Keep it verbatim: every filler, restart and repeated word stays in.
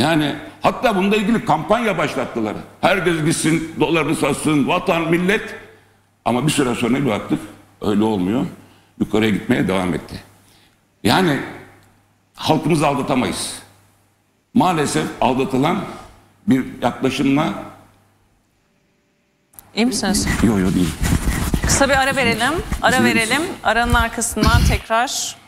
Yani hatta bununla ilgili kampanya başlattılar. Herkes gitsin, dolarını satsın, vatan, millet. Ama bir süre sonra bir baktık, öyle olmuyor. Yukarıya gitmeye devam etti. Yani halkımızı aldatamayız. Maalesef aldatılan bir yaklaşımla... İyi misiniz? Yok yok değil. Kısa bir ara verelim. Ara verelim. Aranın arkasından tekrar